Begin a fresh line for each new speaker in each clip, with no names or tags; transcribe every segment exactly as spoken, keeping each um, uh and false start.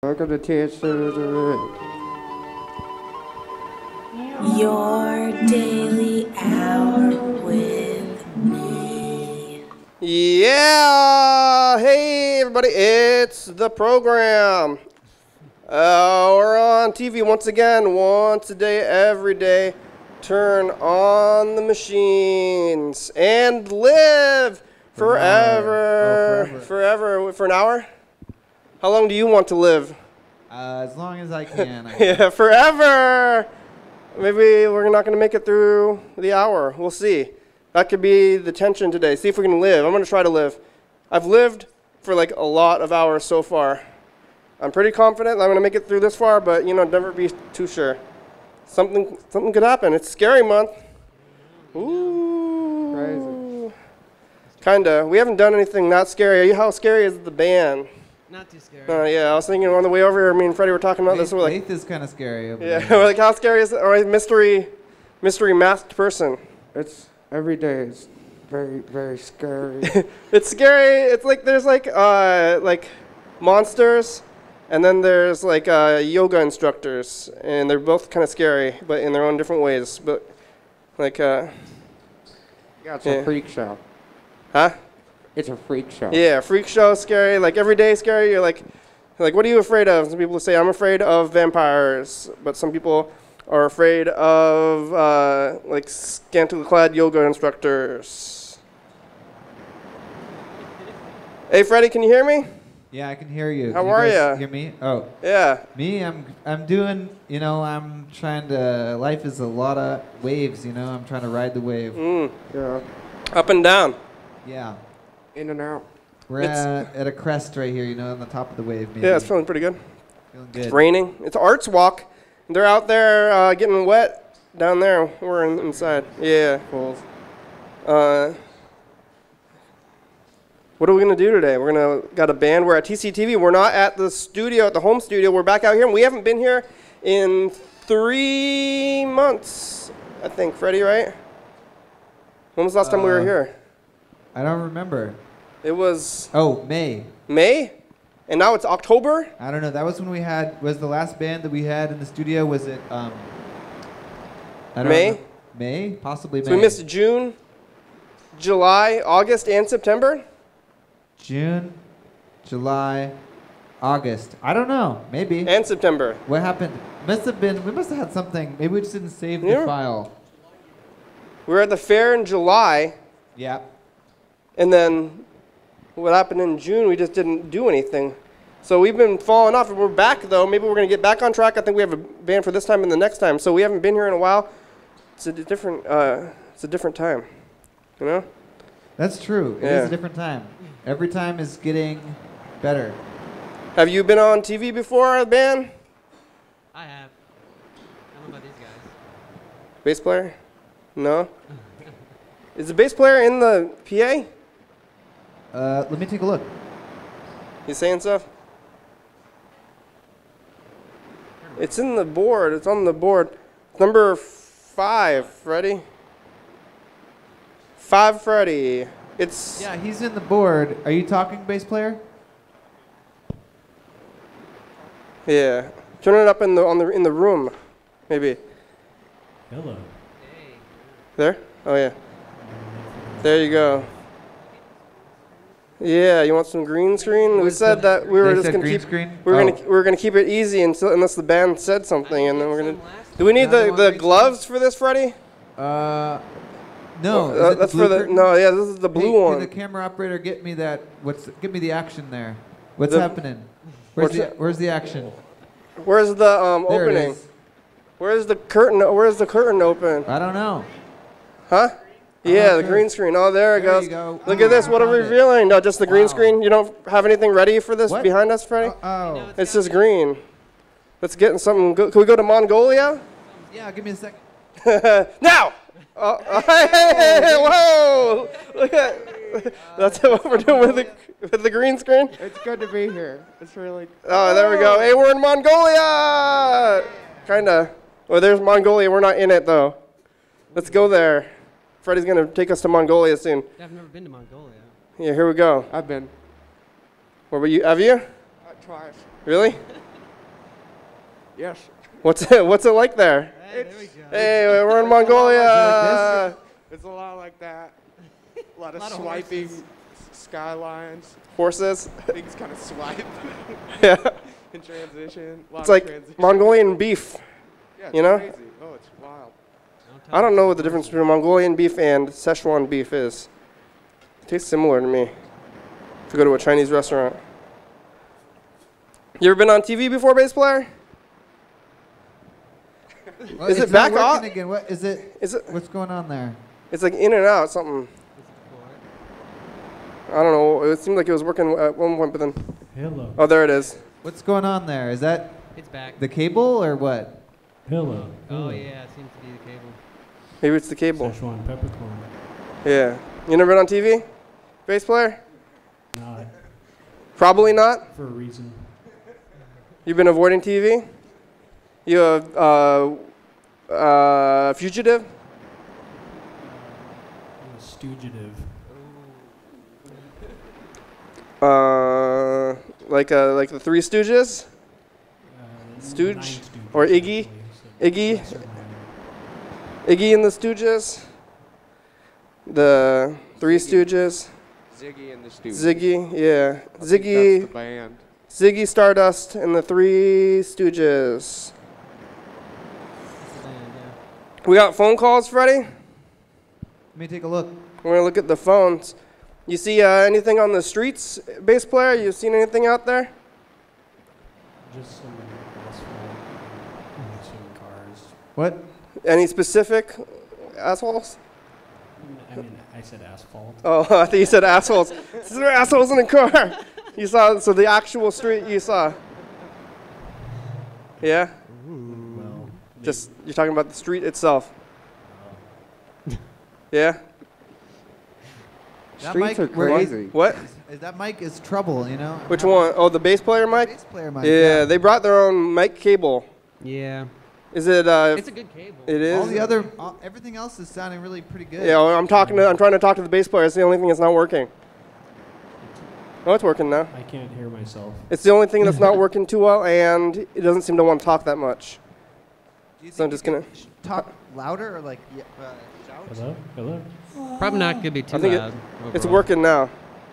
Welcome to T C T V.
Your daily hour with me.
Yeah! Hey, everybody, it's the program. Uh, we're on T V once again, once a day, every day. Turn on the machines and live forever.
Oh, forever.
Forever. For an hour? How long do you want to live?
Uh, as long as I can. I
Yeah, forever. Maybe we're not going to make it through the hour. We'll see. That could be the tension today. See if we can live. I'm going to try to live. I've lived for like a lot of hours so far. I'm pretty confident I'm going to make it through this far, but, you know, never be too sure. Something something could happen. It's scary month. Ooh.
Crazy.
Kinda. We haven't done anything that scary. How scary is the band?
Not too scary.
Uh, yeah, I was thinking on the way over here, me and Freddie were talking about this. We're like,
Faith is kind of scary. over
yeah,
there.
we're like, how scary is it? Or a mystery, mystery masked person.
It's every day is very, very scary.
It's scary. It's like there's like uh like monsters, and then there's like uh, yoga instructors, and they're both kind of scary, but in their own different ways. But like, uh,
Yeah, it's
Yeah.
a freak show.
huh?
It's a freak show.
Yeah, freak show scary. Like every day scary. You're like, like what are you afraid of? Some people say I'm afraid of vampires, but some people are afraid of uh, like scantily clad yoga instructors. Hey, Freddie, can you hear me?
Yeah, I can hear you.
How
Can you
are
guys
ya?
Hear me? Oh,
Yeah.
me. I'm. I'm doing. You know, I'm trying to. Life is a lot of waves. You know, I'm trying to ride the wave.
Mm.
Yeah.
Up and down.
Yeah.
In and out.
We're
It's-
at, at a crest right here. You know, on the top of the wave. Maybe.
Yeah, it's feeling pretty good.
feeling good.
It's raining. It's Arts Walk. They're out there uh, getting wet down there. We're in, inside. Yeah.
Fools.
Uh, what are we gonna do today? We're gonna got a band. We're at T C T V. We're not at the studio, at the home studio. We're back out here, and we haven't been here in three months. I think, Freddie, right? When was the last time we were
Uh,
here?
I don't remember.
It was
Oh, May.
May, and now it's October.
I don't know. That was when we had. Was the last band that we had in the studio? Was it? Um. I don't
May?
know. May, possibly May.
So we missed June, July, August, and September.
June, July, August. I don't know. Maybe.
And September.
What happened? Must have been. We must have had something. Maybe we just didn't save
Yeah.
the file.
We were at the fair in July,
Yeah.
and then what happened in June, we just didn't do anything. So we've been falling off. We're back, though. Maybe we're going to get back on track. I think we have a band for this time and the next time. So we haven't been here in a while. It's a d- different, uh, it's a different time, you know?
That's true. It
Yeah.
is a different time. Every time is getting better.
Have you been on T V before, a band?
I have. I don't know about these guys.
Bass player? No? Is the bass player in the P A?
Uh, let me take a look.
He's saying stuff? It's in the board. It's on the board. Number five, Freddie. Five, Freddie. It's
Yeah, he's in the board. Are you talking, bass player?
yeah. Turn it up in the on the in the room, maybe.
Hello.
Hey.
There? Oh yeah. There you go. Yeah, you want some green screen? We
What's
said
the-
that we were
they
just
said
gonna
green
keep
screen?
we were
Oh.
gonna we were gonna keep it easy until unless the band said something, and then we're gonna. Do we need
Another
the
one
the
green
gloves for this, Freddie?
Uh, no. is
Uh,
it the
that's
blue
for the
curtain?
no. Yeah, this is the blue
Hey,
one.
Can the camera operator get me that? What's? Give me the action there. What's
The-
happening? Where's
What's
the?
that?
Where's the action?
Where's the um
There it
opening?
is.
Where's the curtain? Where's the curtain open?
I don't know.
Huh? Yeah, the
Okay.
green screen. Oh, there it
There
goes.
you go.
Look
Ooh,
at this.
I
What a
found it.
revealing. No, just the green
Wow.
screen. You don't have anything ready for this
What?
behind us, Freddie?
Oh, oh.
It's just green. Let's get something. Go, can we go to Mongolia?
Yeah, give me a second.
Now! Oh, hey, hey, hey, hey, whoa! Look at that's what we're doing with the with the green screen.
It's good to be here. It's really.
Oh, there we go. Hey, we're in Mongolia. Kinda. Well, there's Mongolia. We're not in it though. Let's go there. Freddie's gonna take us to Mongolia soon.
Yeah, I've never been to Mongolia.
Yeah, here we go.
I've been.
Where were you? Have you?
Uh, twice.
Really?
Yes.
What's it, what's it like there?
Hey, there we go.
Hey, we're in Mongolia.
It's a lot like that. A lot of
lot of
swiping
horses.
skylines.
Horses.
Things kind of swipe
Yeah.
in transition. A lot
It's
of
like
transition.
Mongolian beef.
Yeah, it's
you know?
crazy. Oh, it's wild.
I don't know what the difference between Mongolian beef and Szechuan beef is. It tastes similar to me. If you go to a Chinese restaurant. You ever been on T V before, bass player?
Well,
Is
it's
it back
not
on?
working again. What is it?
Is it?
What's going on there?
It's like in and out, something. I don't know. It seemed like it was working at one point, but then.
Hello.
Oh, there it is.
What's going on there? Is that
It's back.
the cable or what?
Hello.
Oh yeah, it seems to be the cable.
Maybe it's the cable.
Szechuan peppercorn.
Yeah. You never been on T V? Bass player?
Not
Probably not.
for a reason.
You've been avoiding T V? You a uh, uh, fugitive?
I'm a stoogative.
Uh, like uh, like the Three Stooges?
Uh,
Stooge?
nine stooges,
Or Iggy?
actually, so
Iggy?
lesser minor.
Iggy and the Stooges? The Three Stooges?
Ziggy and the Stooges.
Ziggy, yeah.
I think
Ziggy,
That's the band.
Ziggy Stardust and the Three Stooges. We got phone calls, Freddie?
Let me take a look.
We're gonna look at the phones. You see uh, anything on the streets, bass player? You seen anything out there?
Just some asphalt and some cars.
What?
Any specific assholes?
I mean, I said asphalt.
Oh, I think you said assholes. There are assholes in the car. You saw, so the actual street you saw. Yeah?
Well,
Just, you're talking about the street itself. Yeah?
That
Streets
mic-
are
where-
crazy.
What?
Is that mic is trouble, you know?
Which
How-
one? Oh, the bass player mic?
Bass player mic.
Yeah, they brought their own mic cable.
Yeah.
Is it, uh,
It's a good cable.
it is?
All the other, all, everything else is sounding really pretty good.
Yeah, well, I'm talking to, I'm trying to talk to the bass player. It's the only thing that's not working. Oh, it's working now.
I can't hear myself.
It's the only thing that's not working too well, and it doesn't seem to want to talk that much.
Do you
So I'm
think
just
you
gonna-
could sh- talk louder or like yeah, uh, shout?
Hello? Hello?
Probably not gonna be too
I think it-
loud.
It's
overall.
working now.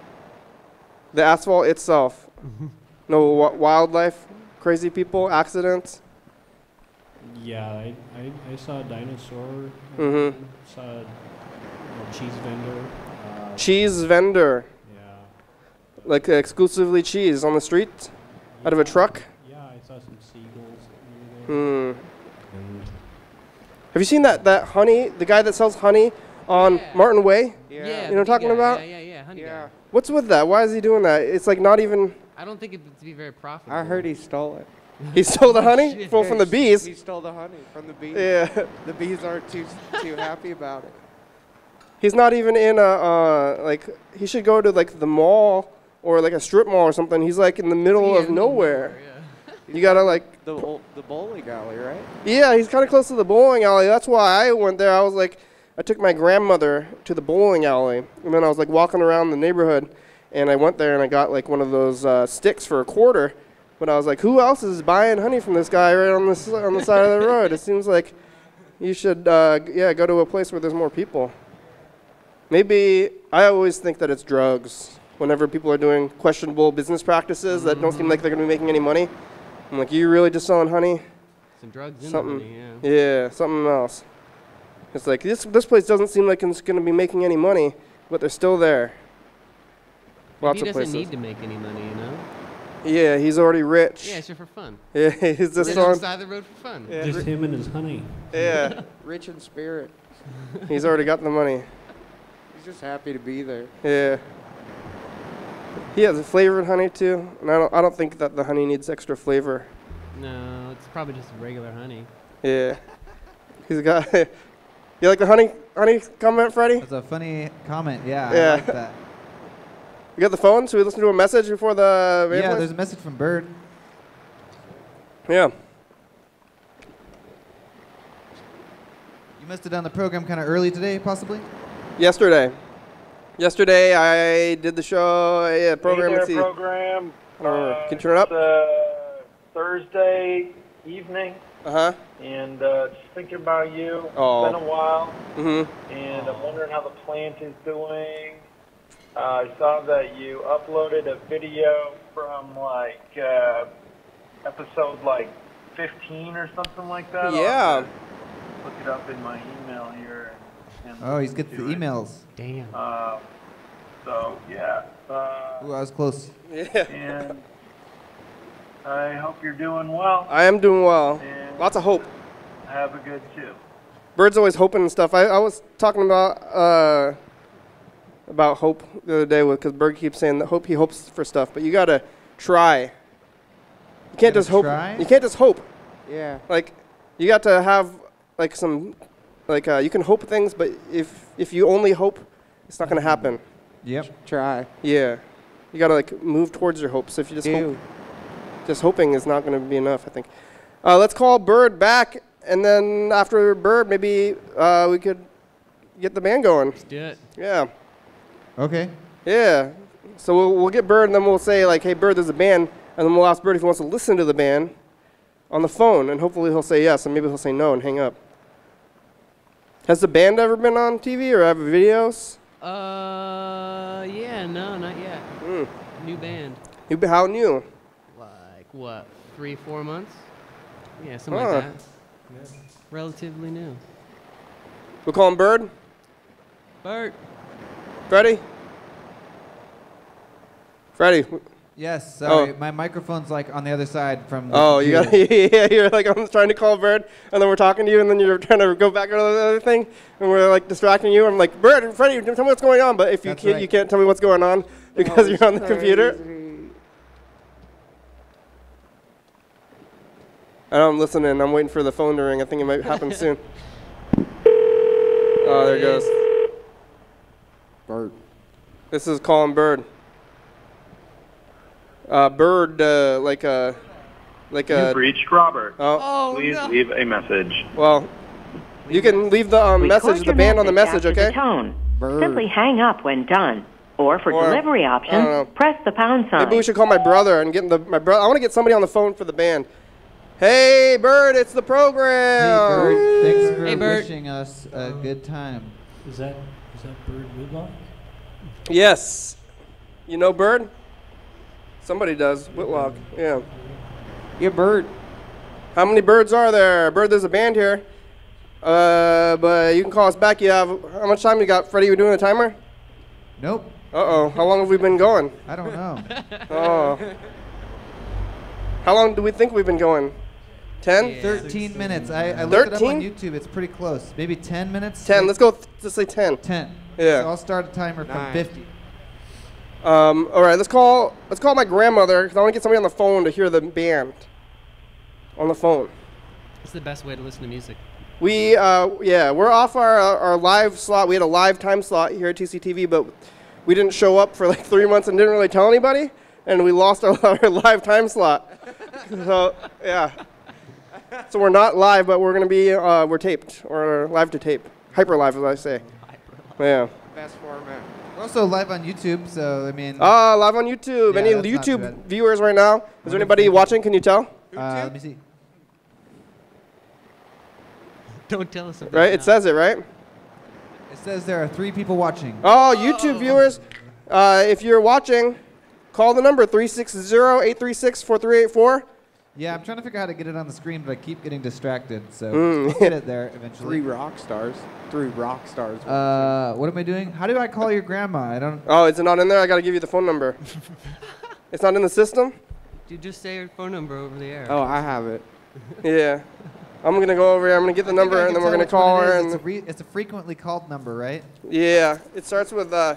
The asphalt itself. No wi- wildlife, crazy people, accidents.
Yeah, I, I, I saw a dinosaur.
Mhm.
Saw a, a cheese vendor. Uh,
Cheese vendor,
yeah.
like uh, exclusively cheese on the street, out of a truck.
Yeah, I saw some seagulls over there.
Hmm.
And
Have you seen that that honey? The guy that sells honey on
Yeah.
Martin Way.
Yeah.
Yeah.
You know what
the
I'm talking
guy.
about?
Yeah, yeah, yeah. Honey
Yeah.
guy.
What's with that? Why is he doing that? It's like not even.
I don't think it to be very profitable.
I heard he stole it.
He stole the honey
Shit.
from, from the bees.
He stole the honey from the bees.
Yeah.
The bees aren't too too happy about it.
He's not even in a uh, like. He should go to like the mall or like a strip mall or something. He's like in the middle
Yeah,
of nowhere.
yeah.
You gotta like.
The ol- the bowling alley, right?
Yeah, he's kind of close to the bowling alley. That's why I went there. I was like, I took my grandmother to the bowling alley, and then I was like walking around the neighborhood, and I went there and I got like one of those uh, sticks for a quarter. But I was like, who else is buying honey from this guy right on this on the side of the road? It seems like you should, uh, g- yeah, go to a place where there's more people. Maybe I always think that it's drugs. Whenever people are doing questionable business practices that don't seem like they're gonna be making any money, I'm like, you really just selling honey?
Some drugs in
Something.
the honey, yeah.
Yeah, something else. It's like this this place doesn't seem like it's going to be making any money, but they're still there.
Maybe
Lots
he
of
doesn't
places.
need to make any money, you know?
Yeah, he's already rich.
Yeah, it's just for fun.
Yeah, he's just
Live on the
on.
side of the road for fun.
Yeah,
just him and his honey.
yeah,
Rich in spirit.
he's already got the money.
He's just happy to be there.
Yeah. He has a flavored honey too, and I don't I don't think that the honey needs extra flavor.
No, it's probably just regular honey.
Yeah. He's got. You like the honey honey comment, Freddie?
That's a funny comment. Yeah,
Yeah.
I like that.
You got the phone? Should we listen to a message before the?
Yeah,
plays?
there's a message from Bird.
Yeah.
You must have done the program kind of early today, possibly.
Yesterday. Yesterday I did the show, yeah, program.
Hey there,
Let's see.
program.
I don't remember.
Uh,
Can you turn it up?
it's, uh, Thursday, evening,
Uh-huh.
and uh, just thinking about you.
Oh.
It's been a while,
Mm-hmm.
and I'm wondering how the plant is doing. Uh, I saw that you uploaded a video from, like, uh, episode, like, fifteen or something like that. I'll
Yeah.
have to look it up in my email here. And, and
Oh, he's
listen
getting the
to it.
emails.
Damn.
Uh, so, yeah. Uh,
Ooh, I was close.
Yeah.
and I hope you're doing well.
I am doing well.
And
Lots of hope.
have a good, too.
Bird's always hoping and stuff. I, I was talking about uh, about hope the other day because Bird keeps saying that hope he hopes for stuff, but you gotta try. You can't
Gotta
just hope.
try?
You can't just hope.
Yeah.
Like you got to have like some like uh, you can hope things, but if if you only hope, it's not gonna happen.
Yep.
Try.
Yeah, you gotta like move towards your hopes. If you just
Do.
hope, just hoping is not gonna be enough. I think. Uh, let's call Bird back, and then after Bird, maybe uh, we could get the band going.
Let's do it.
Yeah.
Okay.
Yeah. So we'll, we'll get Bird, and then we'll say, like, hey, Bird, there's a band. And then we'll ask Bird if he wants to listen to the band on the phone. And hopefully he'll say yes, and maybe he'll say no and hang up. Has the band ever been on T V or have videos?
Uh, yeah, no, not yet.
Mm.
New band.
You be- How new?
Like, what, three, four months? Yeah, something
Huh.
like that. Relatively new.
We'll call him Bird.
Bert.
Freddie? Freddie.
Yes, sorry.
Oh.
My microphone's like on the other side from the
Oh, you
computer.
got yeah, you're like, I'm trying to call Bird, and then we're talking to you, and then you're trying to go back to the other thing, and we're like distracting you. I'm like, Bird, Freddie, tell me what's going on. But if you
That's
can't,
right.
you can't tell me what's going on because you're on the computer. And I'm listening. I'm waiting for the phone to ring. I think it might happen soon. Oh, there it goes.
Bird.
This is calling Bird. Uh, Bird, uh, like a, like a.
You've reached Robert.
Oh,
Oh,
Please
no.
leave a message.
well, you can leave the um, message, the band on the message,
after
okay?
The tone.
Bird.
Simply hang up when done. Or for
Or,
delivery
I don't know.
options, press the pound sign.
Maybe we should call my brother and get the my brother. I want to get somebody on the phone for the band. Hey, Bird, it's the
Hey,
program.
Bird. Thanks for
Hey, Bird.
wishing us a good time.
Is that is that Bird Whitlock?
Yes. You know Bird? Somebody does. Whitlock. Yeah.
Yeah, Bird.
How many birds are there? Bird, there's a band here. Uh, but you can call us back. You have how much time you got, Freddie? You doing the timer?
Nope.
Uh-oh. How long have we been going?
I don't know.
Oh. How long do we think we've been going? Ten?
Yeah.
thirteen minutes. I, I looked it up on
thirteen?
YouTube. It's pretty close. Maybe ten minutes?
Ten. Let's go. Th- let's say ten.
ten.
Yeah.
So I'll start a timer from
Nine.
fifty.
Um, all right. Let's call. Let's call my grandmother because I want to get somebody on the phone to hear the band. On the phone.
It's the best way to listen to music.
We, uh, yeah, we're off our uh, our live slot. We had a live time slot here at T C T V, but we didn't show up for like three months and didn't really tell anybody, and we lost our, our live time slot. So yeah, so we're not live, but we're gonna be uh, we're taped or live to tape, hyper live as I say. Yeah.
Best format.
We're also live on YouTube, so I mean.
Ah, live on YouTube.
Yeah,
Any
that's not too
YouTube
bad.
viewers right now? Is there
Wonder if
anybody
they can-
watching? Can you tell?
Uh, let me see.
Don't tell us about
Right,
that.
it says it right.
It says there are three people watching.
Oh, YouTube viewers, uh, if you're watching, call the number three six zero, eight three six, four three eight four.
Yeah, I'm trying to figure out how to get it on the screen, but I keep getting distracted, so
Mm.
I'll get it there
Three
eventually.
rock stars. Three rock stars.
Uh, what am I doing? How do I call your grandma? I don't.
Oh, is it not in there? I got to give you the phone number. It's not in the system?
Dude, just say your phone number over the air.
oh, I have it.
Yeah. I'm going to go over here. I'm going to get the
I think I
number,
can
and then we're
tell
going to
which one
call
it
her.
is. It's a,
And
re- it's a frequently called number, right?
yeah, it starts with, uh,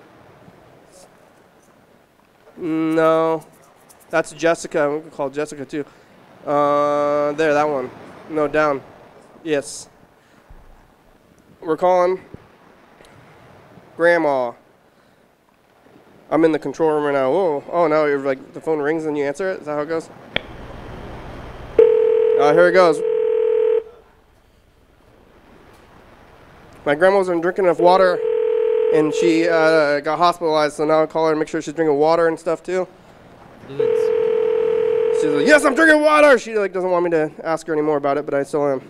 no. That's Jessica. We can call Jessica, too. Uh, there, that one. No, down. Yes. We're calling Grandma. I'm in the control room right now. Whoa. Oh, no, you're like, the phone rings and you answer it? Is that how it goes? Uh, here it goes. My grandma's been drinking enough water, and she uh, got hospitalized, so now I call her and make sure she's drinking water and stuff, too.
Fluids.
So She's like, yes, I'm drinking water. She like doesn't want me to ask her anymore about it, but I still am.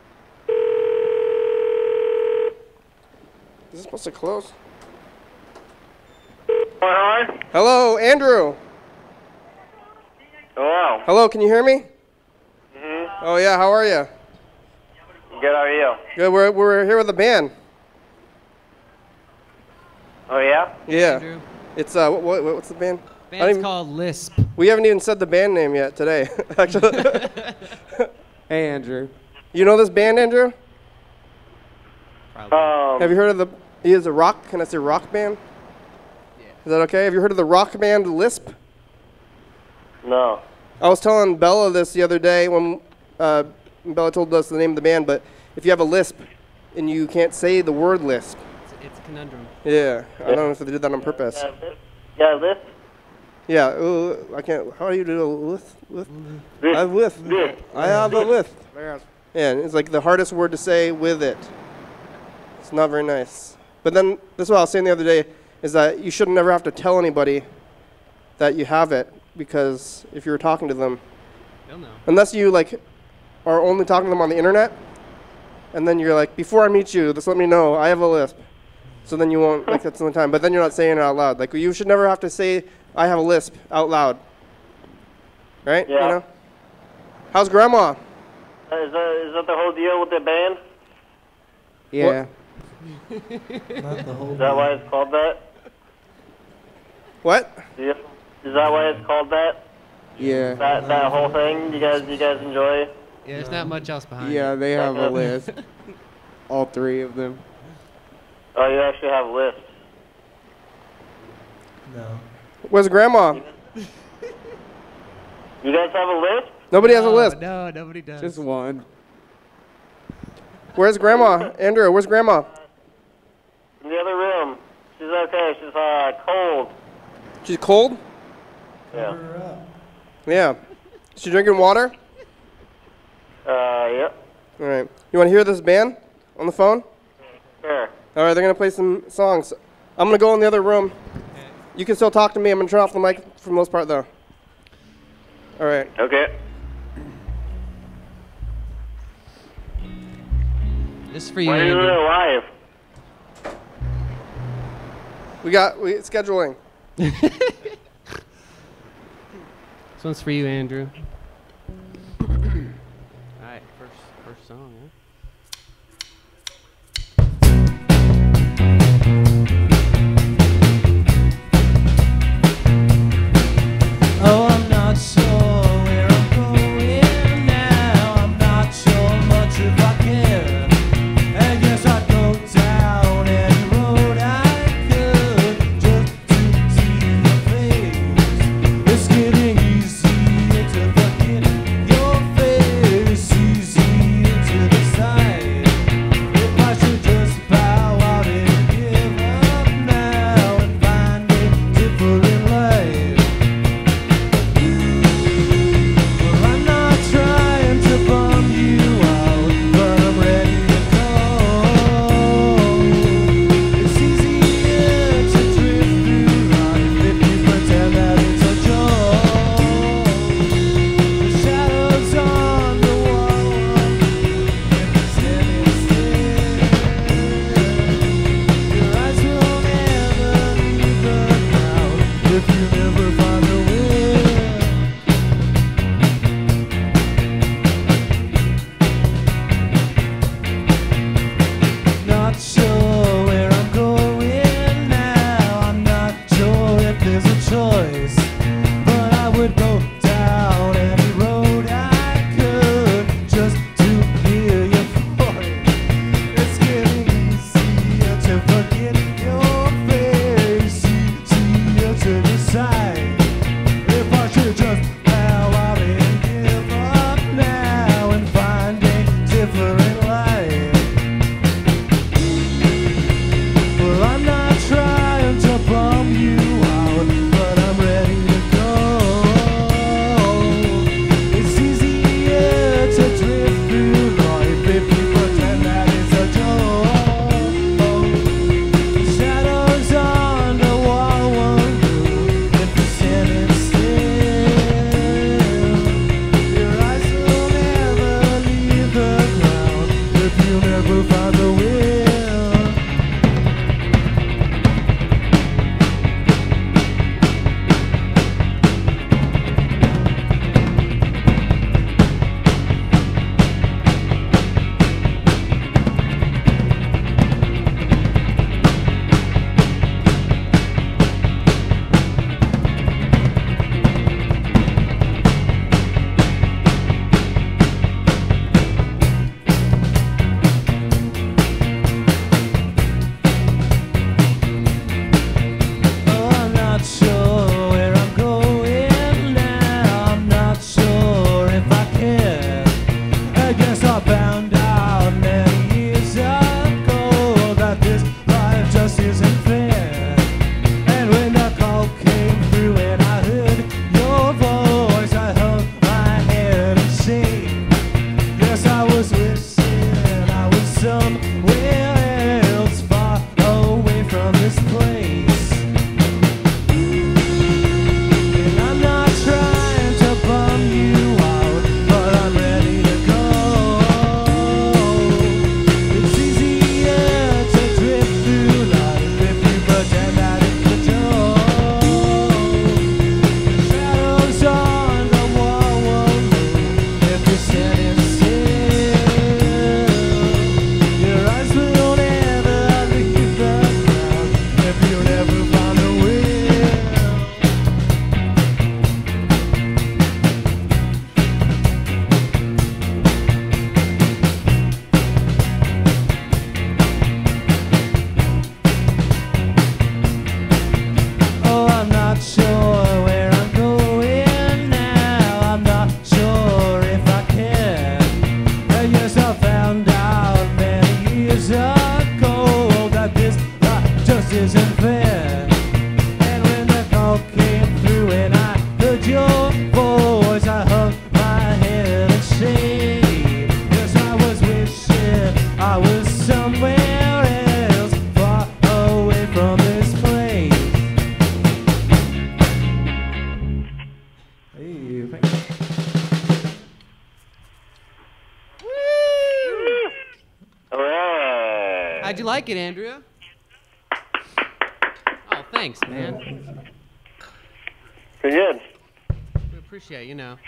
Is this supposed to close?
Hello?
Hello, Andrew.
Hello.
Hello, can you hear me?
Mm-hmm.
Oh yeah, how are you?
Good, how are you?
Good. We're we're here with a band.
Oh, yeah?
Yeah.
Andrew.
It's uh, what, what what's the band? I don't
Band's
even-
called Lisp.
We haven't even said the band name yet today. Actually.
Hey, Andrew.
You know this band, Andrew?
Probably.
Um,
Have you heard of the? He is a rock. Can I say rock band?
Yeah.
Is that okay? Have you heard of the rock band Lisp?
no.
I was telling Bella this the other day when uh, Bella told us the name of the band. But if you have a lisp and you can't say the word lisp,
It's, it's a conundrum.
yeah, I don't know if they did that on purpose.
Yeah, Lisp? Yeah, Lisp?
Yeah, ooh, I can't. How do you do a lisp? lisp?
Lisp.
I have lisp.
Lisp.
I have a lisp. Yeah, and it's like the hardest word to say with it. It's not very nice. But then this is what I was saying the other day is that you should never have to tell anybody that you have it, because if you were talking to them,
They'll know.
unless you like are only talking to them on the internet, and then you're like, before I meet you, just let me know I have a lisp. So then you won't like that's the only time. But then you're not saying it out loud. Like you should never have to say I have a lisp out loud. Right?
Yeah.
You know? How's grandma?
Uh, Is that, is that the whole deal with the band?
Yeah.
Is that why it's called that?
What?
Yeah. Is that why it's called that?
Yeah.
That that whole thing? You guys you guys enjoy?
Yeah, there's not much else behind it.
Yeah, they have a list. All three of them.
Oh, you actually have lists.
Where's grandma?
You guys have a list?
Nobody has a
No,
lisp.
No, nobody does.
Just one.
Where's grandma? Andrew, where's grandma?
In the other room. She's okay. She's uh cold.
She's cold?
Yeah.
Yeah. She drinking water?
Uh, yep.
All right. You want to hear this band on the phone?
Sure.
All right, they're going to play some songs. I'm going to go in the other room. You can still talk to me. I'm going to turn off the mic for the most part, though. All right.
Okay.
This is for you,
Why are you doing
Andrew.
it live?
We got we scheduling.
This one's for you, Andrew. All right, first first song, huh?
Oh, I'm not sure where I'm going now. I'm not sure much if I care. I guess I'd go down any road I could just to see your face. It's getting easier to forget your face, easier to decide.
How'd you like it, Andrea? Oh, thanks, man.
Pretty good.
We appreciate, you know.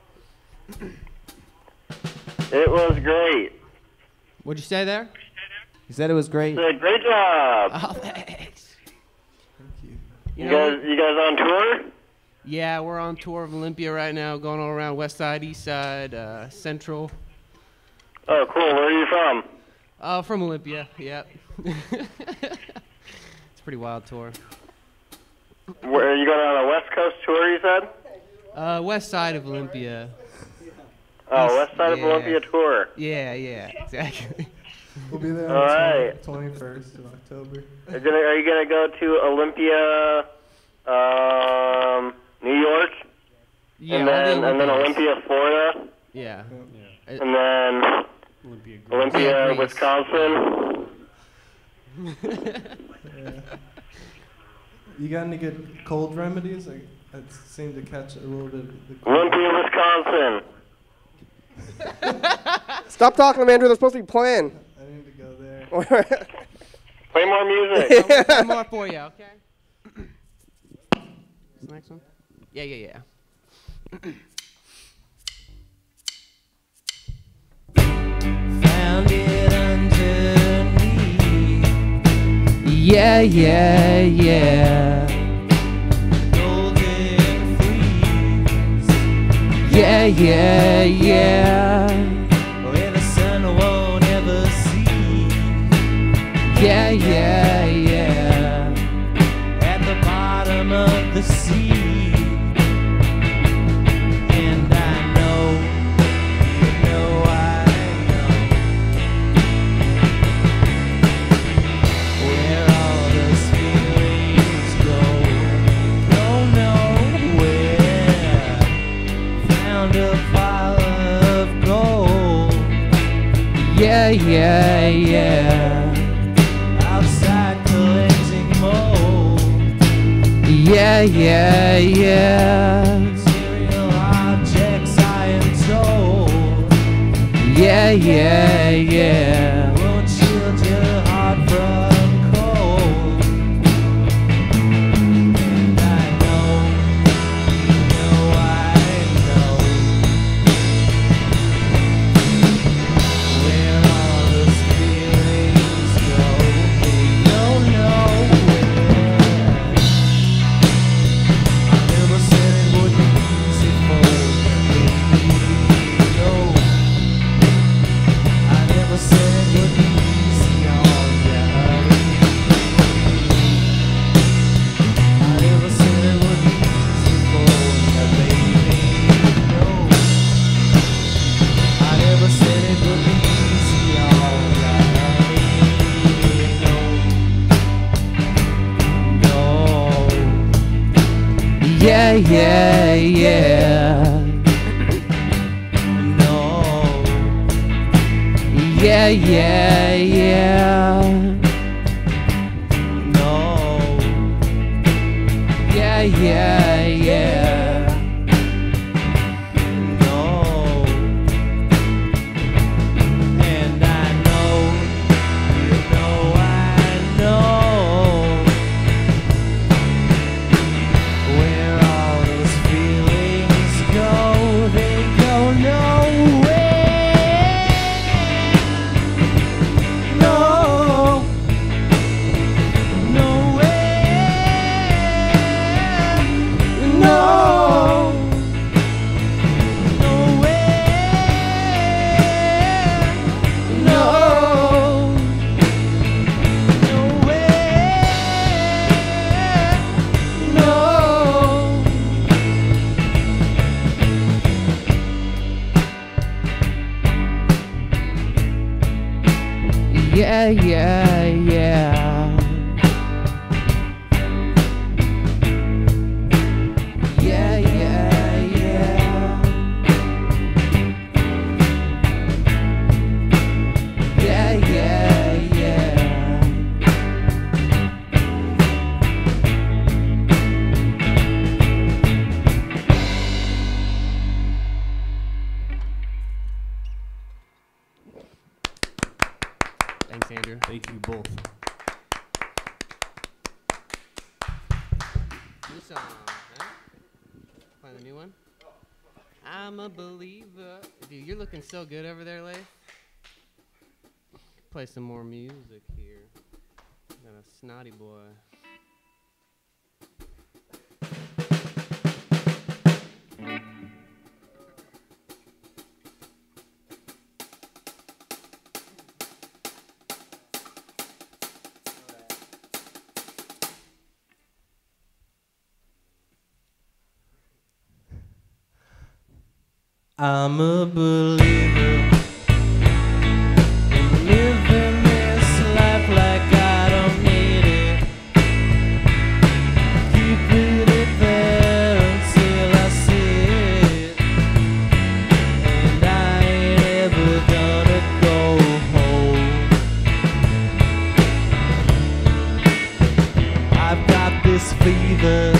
It was great.
What'd you say there?
He said it was great.
Said, great job.
Oh, thanks.
You,
You know,
guys, you guys on tour?
yeah, we're on tour of Olympia right now, going all around West Side, East Side, uh, Central.
Oh, cool. Where are you from?
Uh, from Olympia, yep. It's a pretty wild tour.
Where are you going on a West Coast tour? You said?
Uh, West Side of Olympia.
Oh,
East-
West Side of
yeah.
Olympia tour.
Yeah, yeah, exactly.
We'll be there
All
on
right.
the twenty-first of October.
Are, gonna, are you gonna go to Olympia, um, New York,
Yeah,
and
all the
then and then
Olympians.
Olympia, Florida,
Yeah.
Yeah.
and then
Olympia. Greece.
Olympia,
Yeah, Greece.
Wisconsin?
Yeah. You got any good cold remedies? I, I seem to catch a little bit of the cold.
Olympia, Wisconsin.
Stop talking to me, Andrew. They're supposed to be playing.
I need to go there.
Play more music.
I'll play more for you, okay? What's the next one? Yeah, yeah, yeah.
Found it underneath.
Yeah, yeah, yeah.
Golden fleece.
Yeah, yeah, yeah.
Where the sun won't ever see.
Yeah, yeah, yeah.
At the bottom of the sea. And I know, you know I know where all those feelings go. Don't know where. Found a pile of gold.
Yeah, yeah, yeah.
Outside collecting mold.
Yeah, yeah, yeah.
Material objects I am told.
Yeah, yeah, yeah.
Won't shield your heart from cold. And I know, you know I know where all those feelings go. They don't know where. I never said it would be easy for me. No. I never said it would be easy on you. I never said it would be easy for you, baby. No. I never said it would be easy on you. No. No.
Yeah, yeah, yeah.
No.
Yeah, yeah, yeah.
No.
Yeah, yeah, yeah.
No. And I know, you know I know where all those feelings go. They go nowhere. No. Nowhere. No. Nowhere. No. Nowhere. No.
Yeah, yeah, yeah. Yeah, yeah, yeah. Yeah, yeah, yeah. Thanks, Thanks, Andrew.
Thank you both.
New song, huh? Find the new one? I'm a believer. Dude, you're looking so good over there, Leif. Play some more music here. Got a snotty boy.
I'm a believer in living this life like I don't need it. Keeping it there until I see it. And I ain't ever gonna go home. I've got this fever.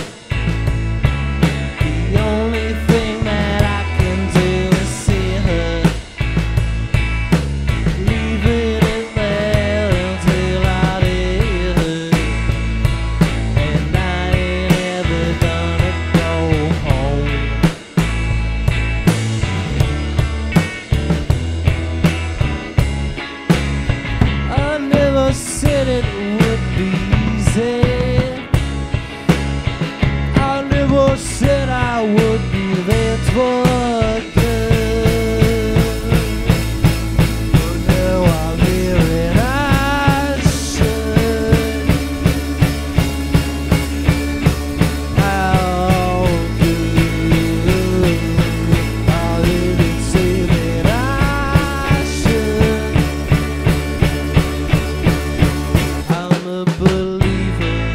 The only thing that I can do is see her. Leaving it there until I leave her. And I ain't ever gonna go home. I never said it would be easy. I never said I would be there for good. But now I'm here and I should. How good. I didn't say that I should. I'm a believer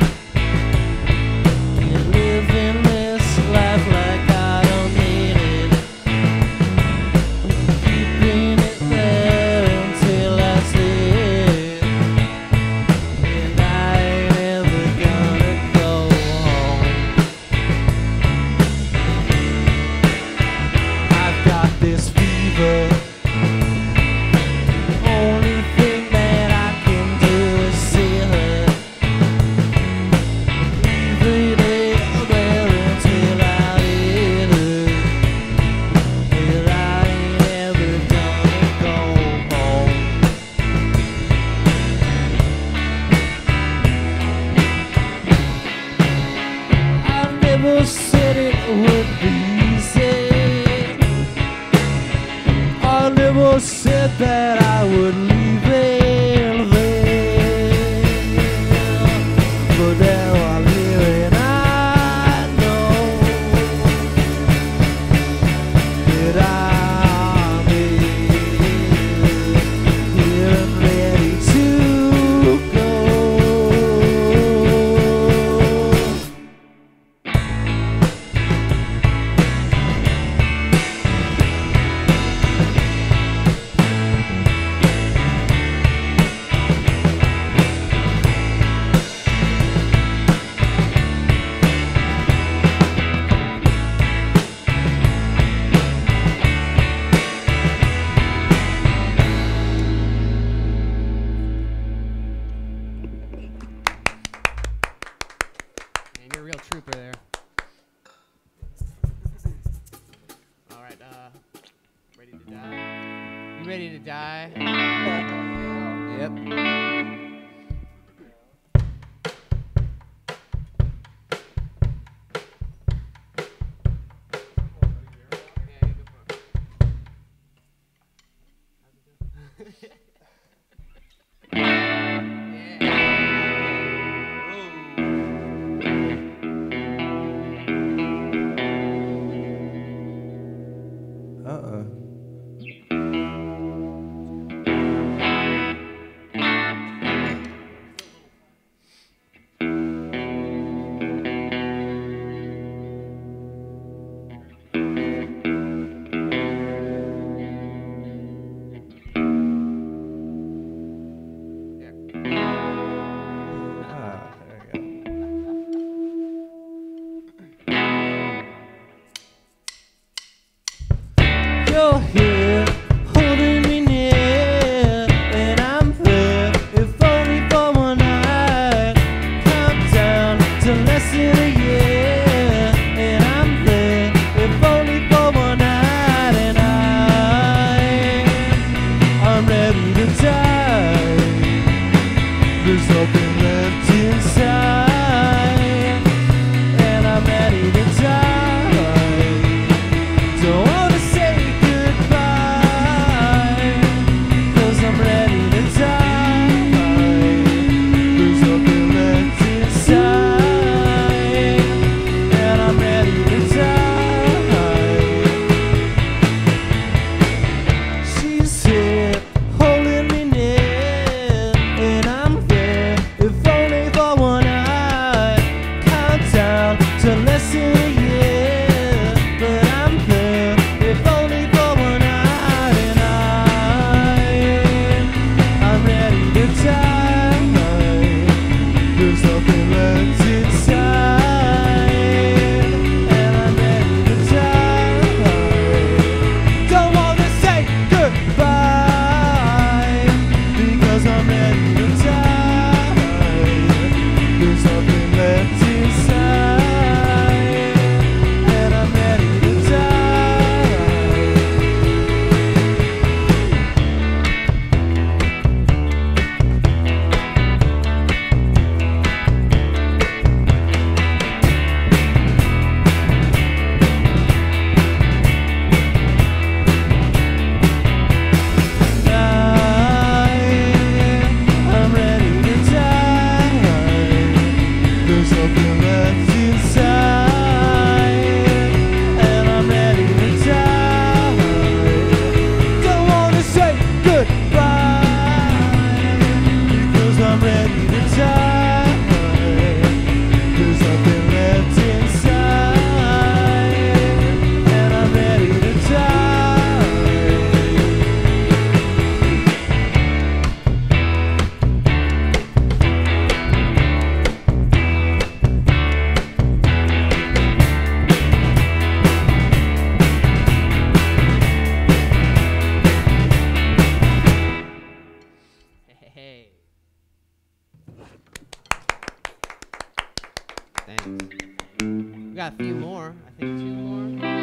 in living this life like I don't need it. Keeping it there until I see it. And I ain't ever gonna go home. I've got this fever. The only thing that I can do is see her. Leaving it there until I leave her. And I ain't ever gonna go home. I never said it would be easy. I never said that I would leave it there. But now I'm here and I know that I'm here, here and ready to go.
Man, you're a real trooper there. All right, uh, ready to die? You ready to die? Yep. Yeah, go for it.
Uh-uh.
got a few more. I think two more.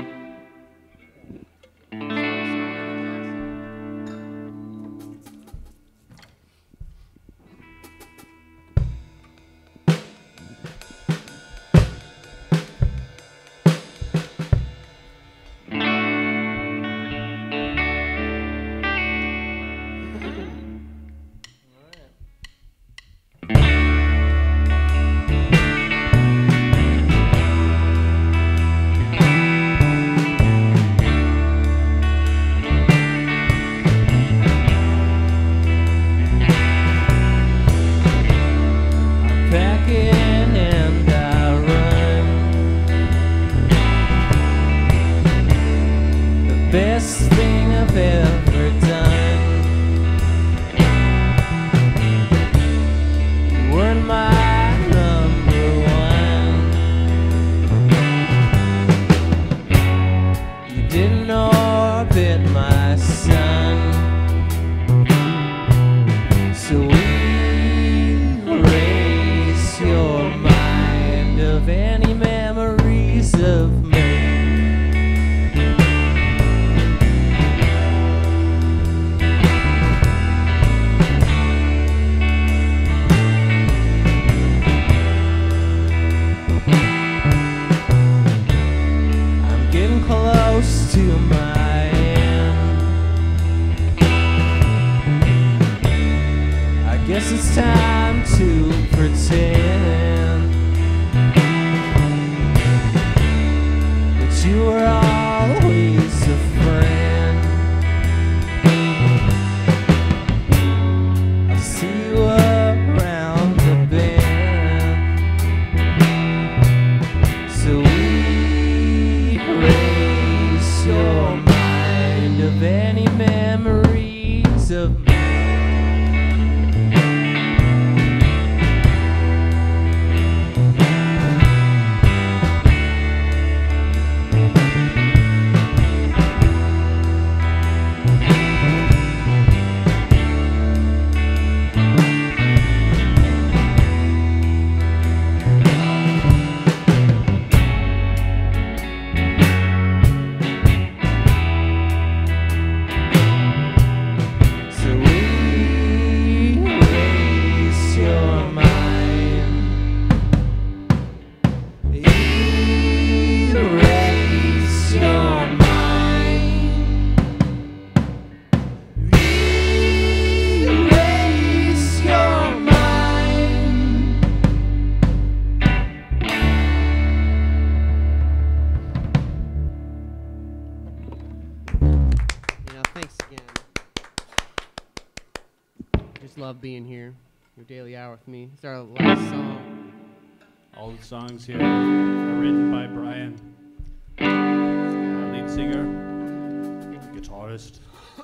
Being here, your daily hour with me. It's our last song.
All the songs here are written by Brian, our lead singer, guitarist,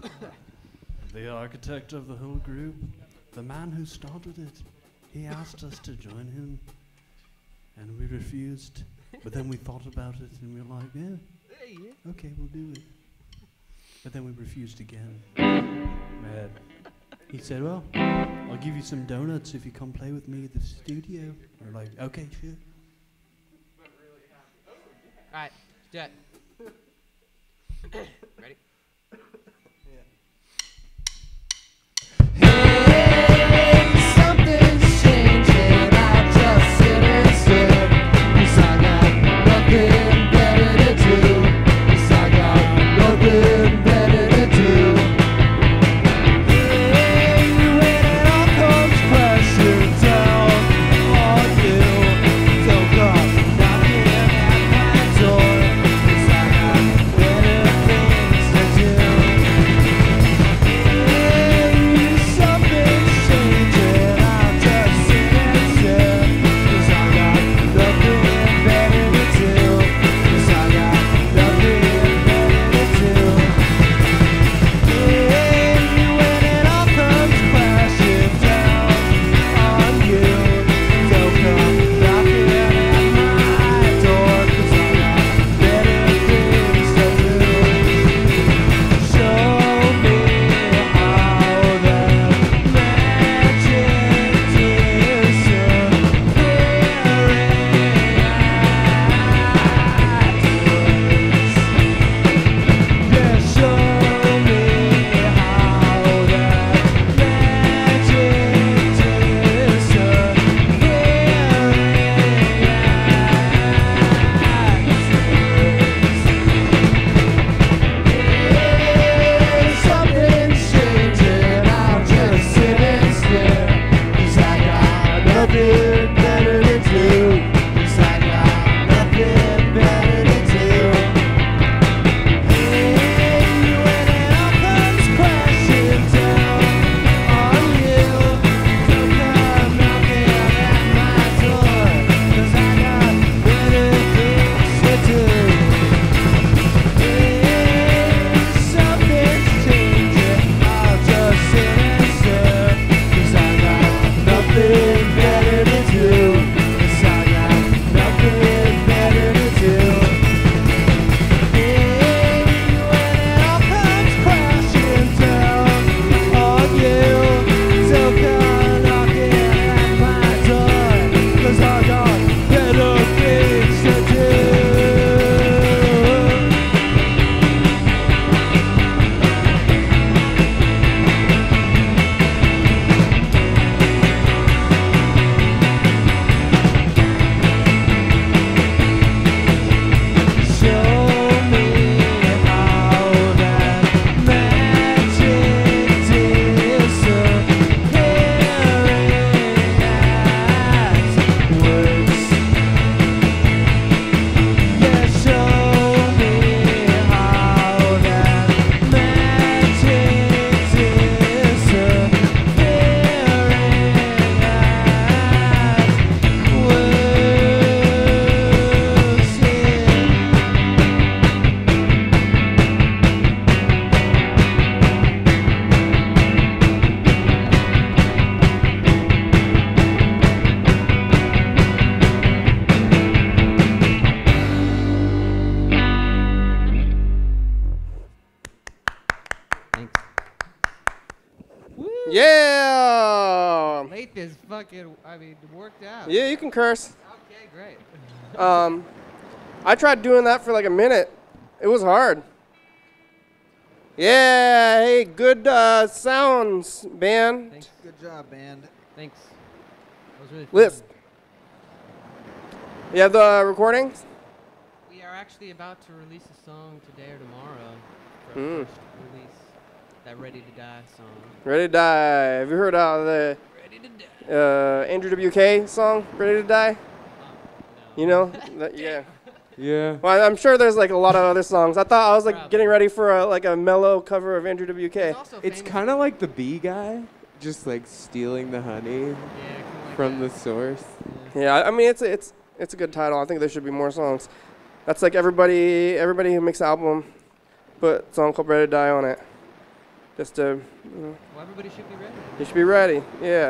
the architect of the whole group, the man who started it. He asked us to join him, and we refused. But then we thought about it, and we were like, yeah, okay, we'll do it. But then we refused again. Mad. He said, well, I'll give you some donuts if you come play with me at the studio. We're like, okay, sure.
All right, let's do it. Ready?
Hey, something's changing. I just sit and stare. 'Cause I got nothing better to do. 'Cause I got nothing better to do. Things
Thanks. Woo!
Yeah.
Late this fucking, I mean, it worked out.
Yeah, you can curse.
Okay, great.
Um, I tried doing that for like a minute. It was hard. Yeah, hey, good uh, sounds, band.
Thanks. Good job, band.
Thanks. That was really fun.
Lisp. You have the recordings?
We are actually about to release a song today or tomorrow for our
Mm.
first release. That Ready to Die song.
Ready to Die. Have you heard of the
Ready to Die.
uh, Andrew W K song, Ready to Die? You know? That, yeah.
Yeah.
Well, I'm sure there's like a lot of other songs. I thought I was like getting ready for a, like a mellow cover of Andrew W K.
It's kind of like the bee guy, just like stealing the honey from the source.
Yeah, I I mean it's a, it's it's a good title. I think there should be more songs. That's like everybody everybody who makes an album put a song called Ready to Die on it. Just to, you know,
Well, everybody should be ready.
you should be ready. Yeah.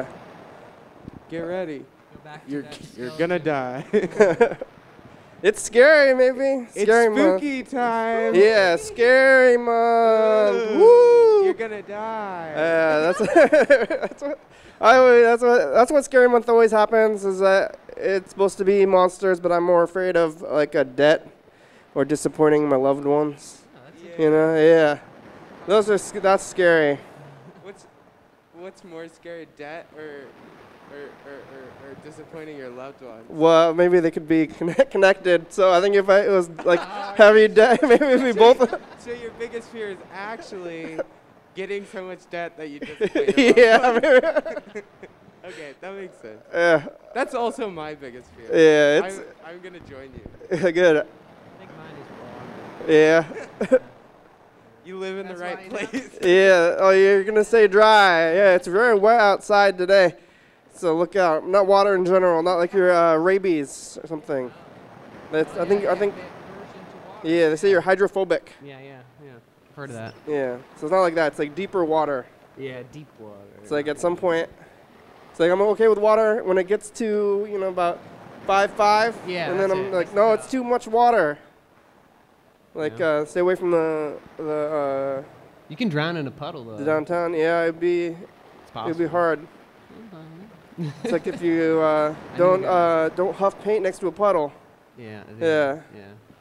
Get ready.
Go back to
You're
that
you're
skeleton.
gonna die.
It's scary, maybe.
It's
Scary month.
spooky time.
Yeah, scary month. Woo!
You're gonna die.
Yeah, that's that's what I always, that's what that's what scary month always happens. Is that it's supposed to be monsters, but I'm more afraid of like a debt or disappointing my loved ones.
Oh,
You know, yeah. Those are sc- that's scary.
What's what's more scary, debt or or, or, or, or disappointing your loved ones?
Well, maybe they could be connect- connected. So I think if I, it was like heavy debt, maybe it'd be both.
So your biggest fear is actually getting so much debt that you disappoint your
Yeah,
loved
maybe.
ones. Okay, that makes sense.
Yeah.
That's also my biggest fear.
Yeah, it's-
I'm, I'm gonna join you.
Good.
I think mine is
Yeah.
You live in the right place.
Yeah. Oh, you're gonna say dry. Yeah, it's very wet outside today, so look out. Not water in general. Not like your uh, rabies or something. That's. I think. I think. Yeah, they say you're hydrophobic.
Yeah, yeah, yeah. I've heard of that.
Yeah. So it's not like that. It's like deeper water.
Yeah, deep water.
It's like at some point, it's like I'm okay with water when it gets to you know about five five.
Yeah,
And then
that's
I'm
it.
like, no, it's too much water. Like, uh, stay away from the the. Uh,
You can drown in a puddle though.
The downtown, yeah, it'd be, it'd be
possible.
hard. It's like if you uh,
I
don't
knew
uh, don't huff paint next to a puddle.
Yeah. I think-
Yeah.
Yeah.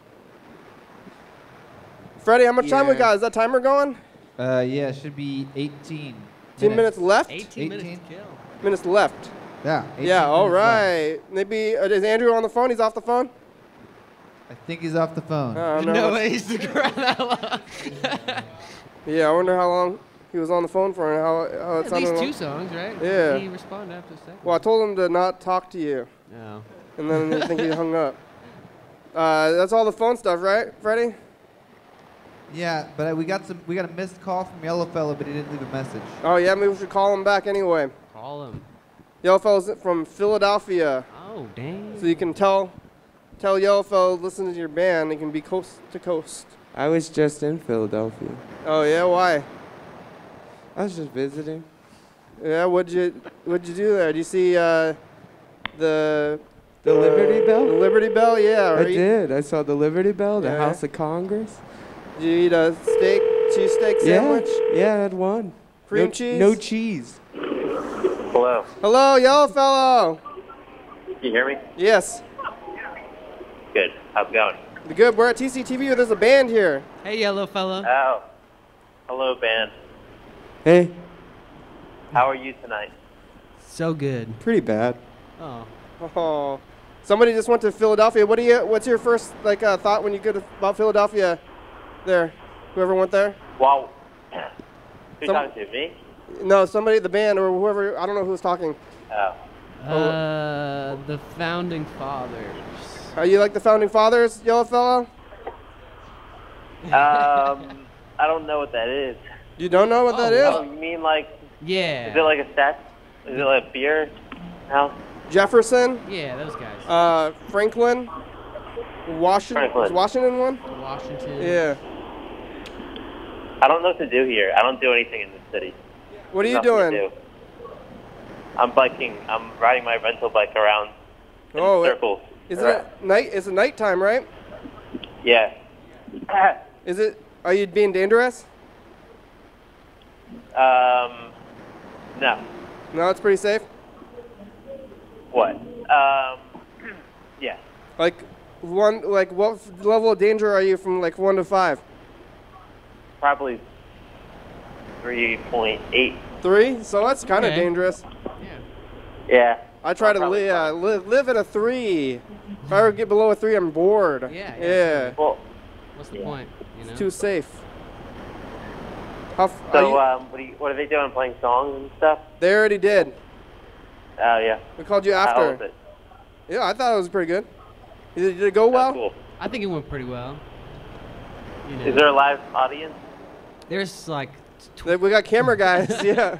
Freddie, how much time we
Yeah.
got? Is that timer going?
Uh, yeah, it should be eighteen.
Eighteen minutes left.
eighteen minutes to kill.
Minutes left.
Yeah. eighteen
Yeah. All
minutes left.
right. Maybe uh, is Andrew on the phone? He's off the phone.
I think he's off the phone.
Oh,
No
no.
way he's stuck around that long.
Yeah, I wonder how long he was on the phone for and how how it
At
sounded.
least two
like-
songs, right?
Yeah.
He responded after a second.
Well, I told him to not talk to you.
No.
And then I think he hung up. Uh, that's all the phone stuff, right, Freddie?
Yeah, but uh, we got some. We got a missed call from Yellow Fella, but he didn't leave a message.
Oh yeah, maybe we should call him back anyway.
Call him.
Yellowfellow's from Philadelphia.
Oh, dang.
So you can tell tell Yellowfellow listen to your band. It can be coast to coast.
I was just in Philadelphia.
Oh yeah, why?
I was just visiting.
Yeah, what'd you what'd you do there? Did you see uh, the
The Liberty Bell?
The Liberty Bell, yeah.
I
Right?
did. I saw the Liberty Bell, the
Yeah.
House of Congress.
Did you eat a steak, cheesesteak sandwich?
Yeah, yeah, I had one.
Cream
no,
cheese?
No cheese.
Hello.
Hello, Yellowfellow.
Can you hear me?
Yes.
Good. How's it going?
Good. We're at T C T V. There's a band here.
Hey, yellow fella.
Oh. Hello, band.
Hey.
How are you tonight?
So good.
Pretty bad.
Oh.
Oh. Somebody just went to Philadelphia. What do you? What's your first like uh, thought when you get about Philadelphia? There, whoever went there.
Wow. Who's
Some-
talking to me?
No, somebody, the band or whoever. I don't know who was talking.
Oh.
Uh, the founding fathers.
Are you like the founding fathers, Yellowfellow?
Um, I don't know what that is.
You don't know what that is?
Oh, you mean like?
Yeah.
Is it like a stat? Is it like a beer house?
Jefferson.
Yeah, those guys.
Uh, Franklin. Washington.
Franklin.
Was Washington one?
Washington.
Yeah.
I don't know what to do here. I don't do anything in this city.
What are you
Nothing to
doing?
do. I'm biking. I'm riding my rental bike around in
Oh, it-
circles.
Is it night? It's a nighttime, right?
Yeah.
Is it? Are you being dangerous?
Um, no.
No, it's pretty safe.
What? Um, yeah.
Like one, like what f- level of danger are you from like one to five?
Probably three point eight.
Three? So that's kind of
Okay.
dangerous.
Yeah.
I try to
Probably
li- uh, li- live at a three. If I ever get below a three, I'm bored.
Yeah, yeah.
Yeah.
Well,
What's the
Yeah.
point? You know?
It's too safe. How f- are
so
you-
um, what, are you, what are they doing? Playing songs and stuff?
they already did.
Oh, yeah.
We called you
How
after.
was it?
Yeah, I thought it was pretty good. Did, did it go well?
Oh, cool.
I think it went pretty well. You know.
Is there a live audience?
There's like,
They- We got camera guys. Yeah.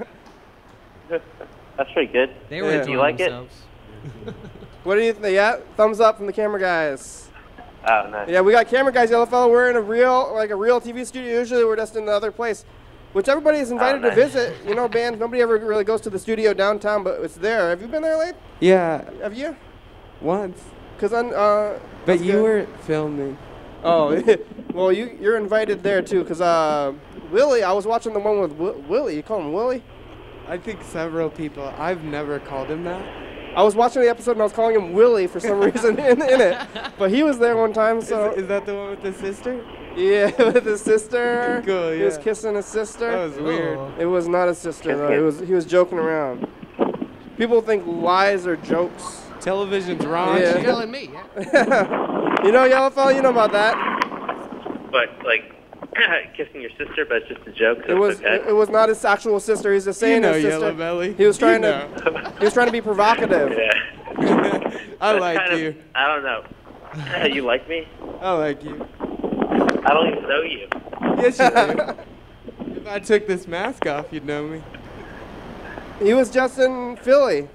That's pretty good.
they were
Yeah.
enjoying
Do you like it?
themselves.
What do you think? Yeah, thumbs up from the camera guys.
Oh, nice.
Yeah, we got camera guys, Yellow Fellow. We're in a real, like a real T V studio. Usually we're just in another place, which everybody is invited
Oh,
to
nice.
visit. You know, bands, nobody ever really goes to the studio downtown, but it's there. Have you been there, Late?
Yeah,
Have you?
once.
Cause I'm, uh.
But
that's
you
good.
were filming.
Oh, well, you you're invited there too, cause uh, Willie. I was watching the one with Wi- Willie. You call him Willie?
I think several people. I've never called him that.
I was watching the episode and I was calling him Willie for some reason in, in it. But he was there one time, so.
Is, is that the one with the sister?
Yeah, with his sister.
Cool,
He was
yeah.
kissing his sister.
That was weird.
Oh.
It was not his sister though. It was he was joking around. People think lies are jokes.
Television's wrong.
Yeah.
You're telling me, yeah.
You know, Yellow Fellow, you know about that.
But, like, kissing your sister, but it's just a joke.
It was
okay.
it, it was not his actual sister. He's just saying
You know,
his sister.
Yellow Belly.
He was
You
trying
know.
to he was trying to be provocative.
Yeah.
I
That's
like
kind of-
you.
I don't know. You like me?
I like you.
I don't even know you.
Yes, you do. If I took this mask off, you'd know me.
He was just in Philly.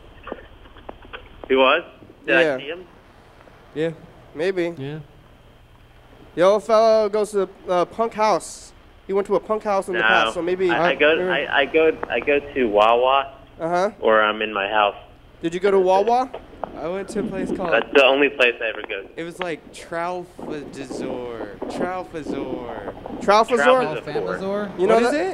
He was? Did
Yeah.
I see him?
Yeah.
Maybe.
Yeah.
Yellow Fellow goes to the uh, punk house. He went to a punk house in
No.
the past, so maybe.
I, I go. I, I go. I go to Wawa,
Uh huh.
or I'm in my house.
Did you go to Wawa?
I went to a place called.
That's the only place I ever go.
It was like Tralfazor. Tralfazor.
Tralfazor?
Famazor?
You know
What is
that?
it?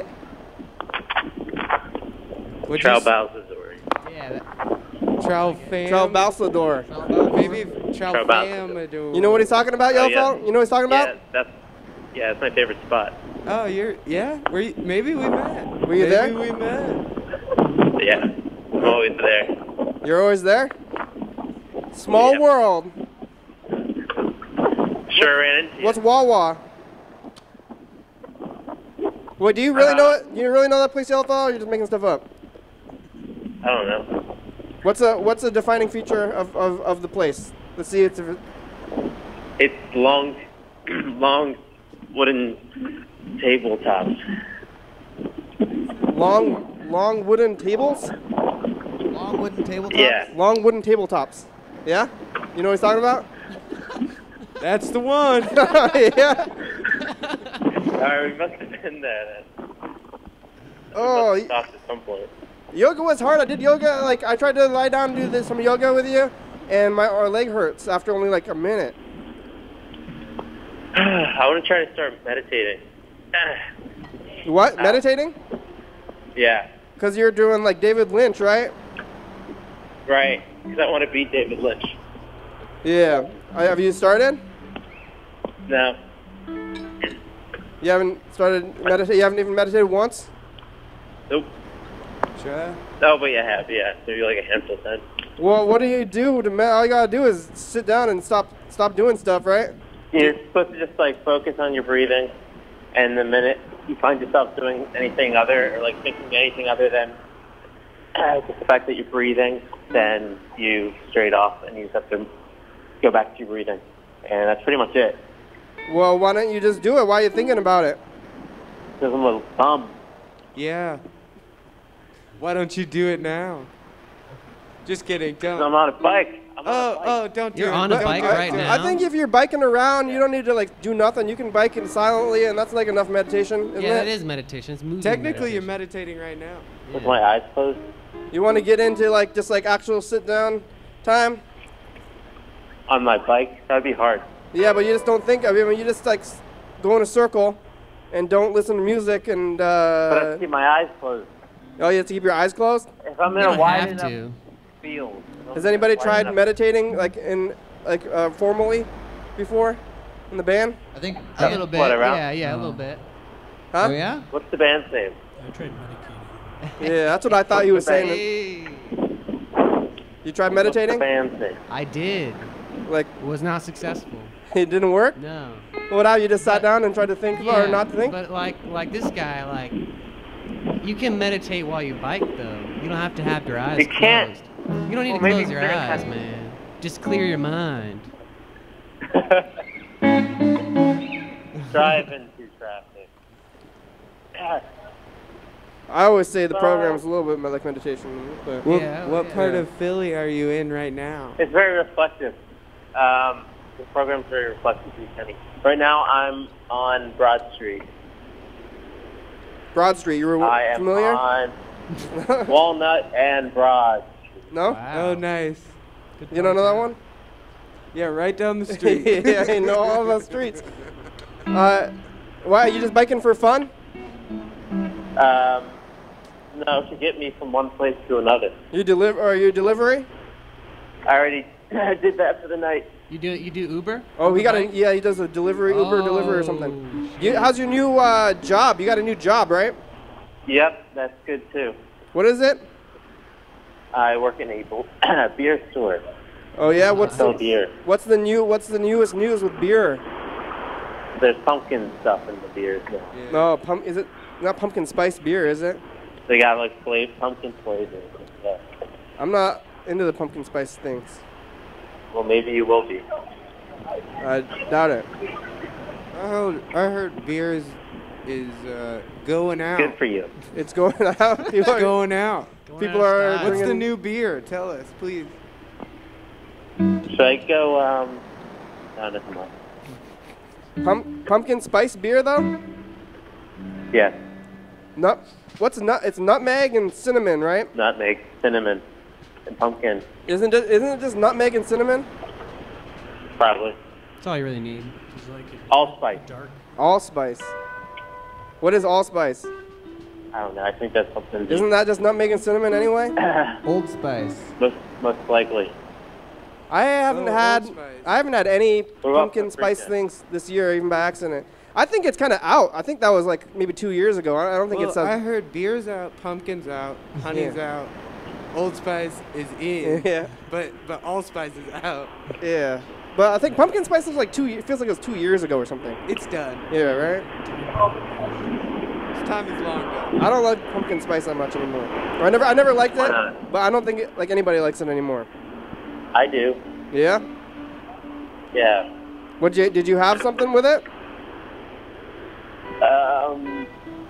What'd you s-
Tralbalsazor.
Yeah. That,
Tralfam.
Tralbalsador.
Maybe
Tralbalsador.
Tralfamador.
You know what he's talking about, Yellow
Oh, yeah.
Fellow? You know what he's talking about?
Yeah, that's. Yeah, that's my favorite spot.
Oh, you're. Yeah? Were you, maybe we met.
Were you
maybe
there?
we met.
Yeah, I'm always there.
You're always there? Small
Yeah.
world.
Sure ran into you.
What's Wawa? Wait, do you really
Uh,
know it? You really know that place, Yellow Fellow, or you're just making stuff up?
I don't know.
What's a what's a defining feature of, of, of the place? Let's see. It's a,
It's long, long wooden tabletops.
long long wooden tables.
long wooden tabletops?
Yeah.
Long wooden tabletops. Yeah. You know what he's talking about?
That's the one.
Yeah.
Alright, we must have been there then.
Oh,
We must have talked at some point.
yoga was hard. I did yoga. Like I tried to lie down and do this, some yoga with you, and my our leg hurts after only like a minute.
I want to try to start meditating.
What? Meditating?
Yeah,
Because you're doing like David Lynch, right?
right. Because I want to beat David Lynch.
Yeah. Uh, Have you started?
No.
You haven't started meditate. You haven't even meditated once.
Nope.
Sure.
Oh, but yeah, I have. Yeah, maybe like a handful of times.
Well, what do you do to med? All you gotta do is sit down and stop stop doing stuff, right?
You're supposed to just like focus on your breathing, and the minute you find yourself doing anything other, or like thinking anything other than uh, just the fact that you're breathing, then you straight off and you just have to go back to your breathing, and that's pretty much it.
Well, why don't you just do it? Why are you thinking about it?
Because I'm a little bum.
Yeah. Why don't you do it now? Just kidding. Don't.
I'm on a bike. I'm
oh,
on a bike.
oh, don't do
You're
it.
on a
Don't
bike
do it.
right
Don't-
now?
I think if you're biking around, you don't need to like do nothing. You can bike it silently, and that's like enough meditation, isn't
Yeah, that
it?
is meditation. It's moving
Technically, you're
meditation.
meditating right now.
With my eyes closed.
You want to get into like just like actual sit down time?
On my bike, that'd be hard.
Yeah, but you just don't think of it. I mean, you just like s- go in a circle, and don't listen to music and.
But I have
Uh,
to keep my eyes closed.
oh, you have to keep your eyes closed.
If I'm in
You
a
don't
wide
have
enough
to.
field.
Has anybody
wide
tried
enough-
meditating like in like uh, formally before in the band?
I think
A little bit.
What, around?
Yeah, yeah, a
Oh.
little bit.
Huh?
Oh yeah.
What's the band's name?
I tried medicating.
Yeah, that's what I thought you were saying.
Hey,
You tried
What's the
meditating?
band's name?
I did.
Like
Was not successful.
it didn't work?
No.
What how you just sat down and tried to think
Yeah,
or not to think?
But like like this guy, like you can meditate while you bike though. You don't have to have your eyes
You can't.
closed. You don't need
Well,
to
maybe
close your
during
eyes,
time-
man. Just clear your mind.
Drive into traffic. God.
I always say the program's a little bit like meditation, but
What,
Yeah,
what
yeah.
part of Philly are you in right now?
It's very reflective. Um, the program's very reflective, Kenny. Right now, I'm on Broad Street.
Broad Street, you were
I am
familiar?
on Walnut and Broad.
No?
Wow.
Oh, nice.
Good
You don't know that
podcast.
one?
Yeah, right down the street.
yeah, I know all the streets. Uh, why, are you just biking for fun?
Um, no, to get me from one place to another.
You deliver, or you delivery?
I already did that for the night.
You do you do Uber?
Oh, he
Uber
got a,
bike?
yeah, he does a delivery, Uber delivery or
Oh,
something. You, how's your new uh, job? You got a new job, right?
Yep, that's good too.
What is it?
I work in a bo- beer store.
Oh yeah, what's
Sell
the,
beer.
what's the new, what's the newest news with beer?
There's pumpkin stuff in the beers now.
No, pump, is it not pumpkin spice beer, is it?
They got like flavor, pumpkin flavors and stuff.
I'm not into the pumpkin spice things.
Well, maybe you will be.
I doubt it.
I heard, I heard beer is, is uh, going out.
Good for you.
It's going out. People
It's
are,
going out.
people are
What's the
bringing-
new beer? Tell us, please.
Should I go, um, no, never mind.
Pump, pumpkin spice beer though?
Yeah,
Nut. What's nut? It's nutmeg and cinnamon, right?
nutmeg, cinnamon, and pumpkin,
Isn't it? Isn't it just nutmeg and cinnamon?
probably.
That's all you really need.
It's like it-
Allspice.
dark.
Allspice. What is allspice?
I don't know, I think that's something.
Isn't that just nutmeg and cinnamon anyway?
Old Spice.
most, most likely.
I haven't
Oh,
had.
Old Spice.
I haven't had any
about
pumpkin
paprika?
spice things this year, even by accident. I think it's kind of out. I think that was like maybe two years ago. I I don't think
Well,
it's. A,
I heard beer's out, pumpkin's out, honey's
Yeah.
out, Old Spice is in,
yeah,
but but Allspice is out.
yeah. But I think pumpkin spice was like two. It feels like it was two years ago or something.
It's done.
Yeah, right.
This time is long gone.
I don't like pumpkin spice that much anymore. Or I never, I never liked
Why
it,
not?
but I don't think it, like anybody likes it anymore.
I do.
Yeah.
Yeah.
What you did you have something with it?
Um,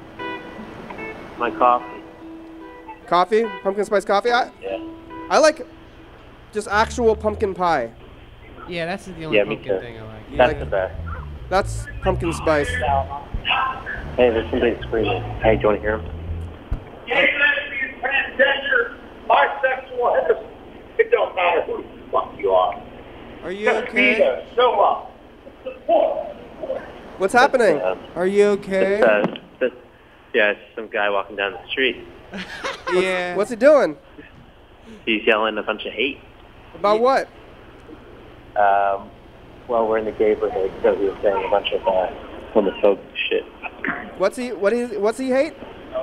my coffee.
Coffee, pumpkin spice coffee. I,
Yeah.
I like just actual pumpkin pie.
Yeah, that's the only
Yeah, me
pumpkin
too.
thing I like.
That's
Yeah.
the best.
That's pumpkin spice.
Hey, there's somebody screaming. Hey, do you want to hear him?
Gay, lesbian, transgender, bisexual, heterosexual. It don't matter who the fuck you are.
Are you
Just be
okay?
there. Show up. Support.
What's happening?
Um,
Are you okay?
it's, uh, this, yeah, it's some guy walking down the street.
Yeah.
What's he doing?
He's yelling a bunch of hate.
About what?
Um, well, we're in the neighborhood, so he was saying a bunch of uh, homophobic shit.
What's he? What is? What's he hate?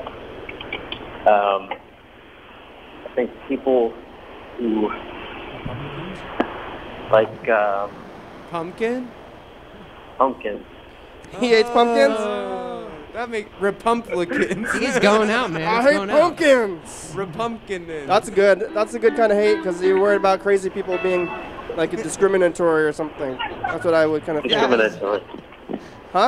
Um, I think people who like um,
Pumpkin?
pumpkins.
He hates pumpkins.
Oh, that make Republicans.
He's going out, man.
I
It's
hate
going out.
pumpkins.
Republican.
That's good. That's a good kind of hate because you're worried about crazy people being like discriminatory or something. That's what I would kind of think.
Discriminatory.
Huh?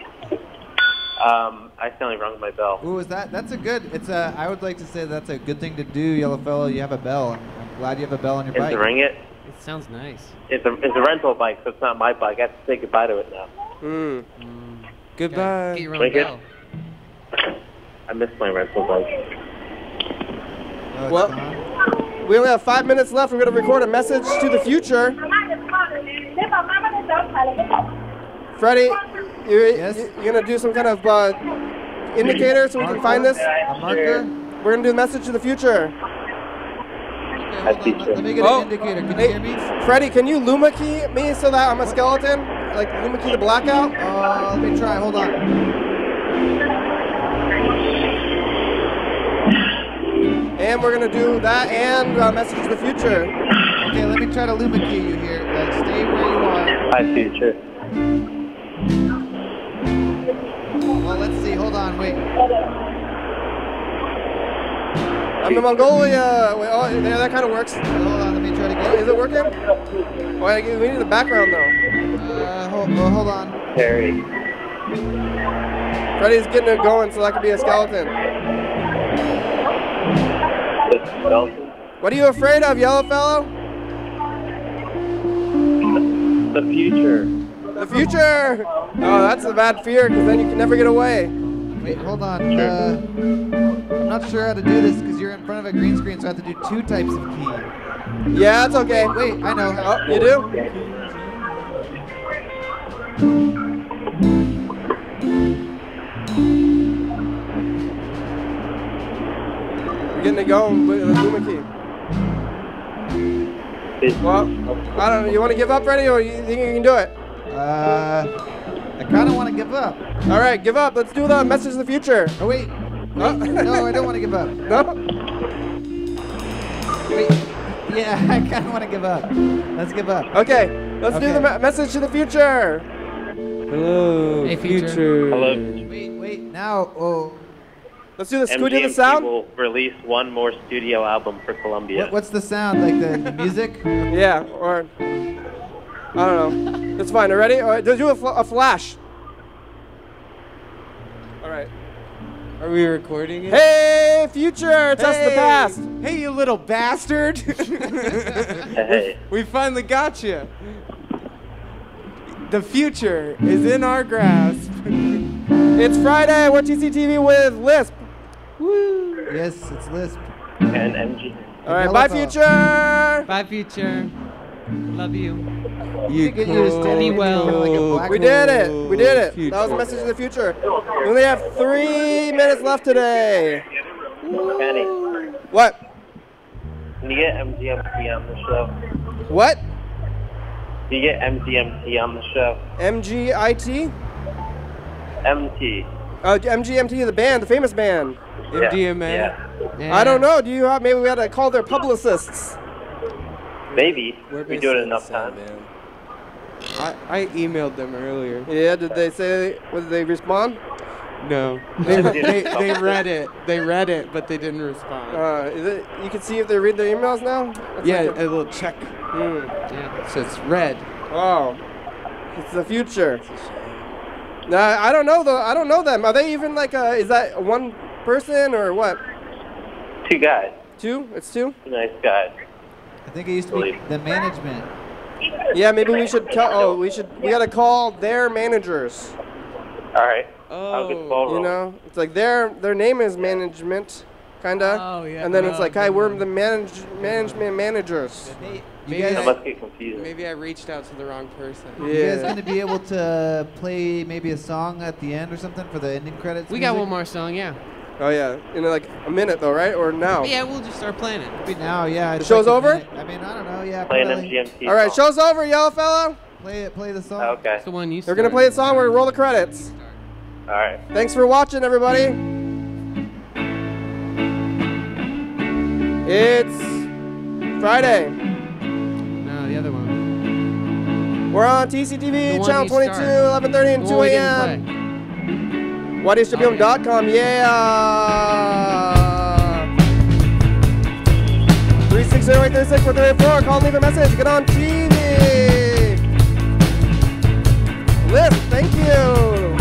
Um, I accidentally rung my bell.
Ooh, is that? That's a good. It's a. I would like to say that's a good thing to do, yellow fellow. You have a bell. I'm, I'm glad you have a bell on your
Is
bike.
to ring it?
It sounds nice.
It's a it's a rental bike, so it's not my bike. I have to say goodbye to it now.
Hmm.
Goodbye.
Get your own
Ring it?
bell.
I miss my rental bike.
Oh, it's
Well,
gone?
we only have five minutes left. We're gonna record a message to the future. Freddie, you,
Yes?
you, you're gonna do some kind of uh, indicator so we can find this?
A marker?
We're gonna do the message to the future.
Okay, hold on. Let, let me get
Oh,
an indicator. Can
hey,
you hear me?
Freddie, can you Luma key me so that I'm a skeleton? Like Luma key the blackout?
Uh, let me try. Hold on.
And we're gonna do that and uh, message to the future.
Okay, let me try to Luma key you here. Like, stay where you are.
Hi, future.
Well, let's see. Hold on. Wait.
I'm in Mongolia. Wait, oh, yeah, that kind of works.
Hold on. Let me try to get.
Is it working? Well, we need the background though.
Uh, hold, oh, hold on.
Terry.
Freddie's getting it going, so that could be a skeleton. What are you afraid of, yellow fellow?
The future.
The future! Oh, that's a bad fear, because then you can never get away.
Wait, hold on. Uh, I'm not sure how to do this because you're in front of a green screen, so I have to do two types of key.
Yeah, that's okay.
Wait, I know.
Oh, you do? We're getting it going with the Luma key. Well, I don't know. You want to give up, Freddie, or you think you can do it?
Uh, I kind of want to give up.
All right, give up. Let's do the message of the future.
Oh, wait.
Oh.
No, I don't want to give up.
No?
Wait. Yeah, I kind of want to give up. Let's give up.
Okay, let's
Okay.
do the me- message to the future.
Hello,
Hey, future.
future.
Hello.
Wait, wait. Now, oh.
Let's do the Scooty the
M G M T
sound.
will release one more studio album for Columbia.
What, what's the sound? Like the, the music?
Yeah, or I don't know. That's fine. Are you ready? All right, do a, fl- a flash. All right.
Are we recording it?
Hey, future, test the
Hey.
past.
Hey, you little bastard!
Hey.
We finally got you. The future is in our grasp.
It's Friday. We're T C T V with Lisp.
Woo!
Yes, it's Lisp.
And M G.
All right, bye, future.
Bye, future. Love you.
You
Get you standing
Be
in
well.
front of like a black
We did it. We did it. That was a message in the future. We only have three minutes left today.
Kenny,
What?
can you get M G M T on the show?
What?
Can you get M G M T on the show?
M G I T?
M T.
Uh, M G M T, the band, the famous band.
Yeah.
M D M A?
Yeah.
I don't know. Do you have? Maybe we had to call their publicists.
Maybe.
Where
We
they
do it
send
enough
this out,
time.
man? I, I emailed them earlier.
Yeah. Did they say? Did they respond?
No. They, they, they read it. They read it, but they didn't respond.
Uh, is it? You can see if they read their emails now. That's
yeah,
like
a, little check.
Hmm.
Yeah. So it's red.
Oh, it's the future. Nah, I don't know though. I don't know them. Are they even like? Uh, is that one person or what?
Two guys.
Two? It's two.
Nice guys.
I think it used to be the management.
Yeah, maybe we should call. Oh, we should. We gotta call their managers.
All right.
Oh.
I'll get the ball
You
rolling.
know, it's like their their name is management, kinda.
Oh, yeah.
And then it's
Oh,
like, hi,
good
we're
one.
the manage management managers.
You
Maybe
guys,
That
I,
must get confusing.
maybe I reached out to the wrong person.
you guys
Yeah.
gonna be able to play maybe a song at the end or something for the ending credits?
We got
music?
one more song, yeah.
Oh yeah, in like a minute though, right? Or now?
Yeah, we'll just start playing it.
Maybe now, yeah.
The
it's
show's
like a
over?
minute. I mean, I don't know. Yeah,
Play an
probably.
M G M T
All right,
song.
show's over, yellow fellow.
Play it. Play the song.
Okay.
It's the one you
We're gonna play the song. We're gonna roll the credits.
All right.
Thanks for watching, everybody. It's Friday.
No, the other one.
We're on T C T V,
The one
channel
you
twenty-two,
started.
eleven thirty, and
The
two
one we
a
didn't
m Y D H W M dot com, yeah. three six zero, eight three six, four three eight four. Call and leave a message. Get on T V. Lisp, thank you.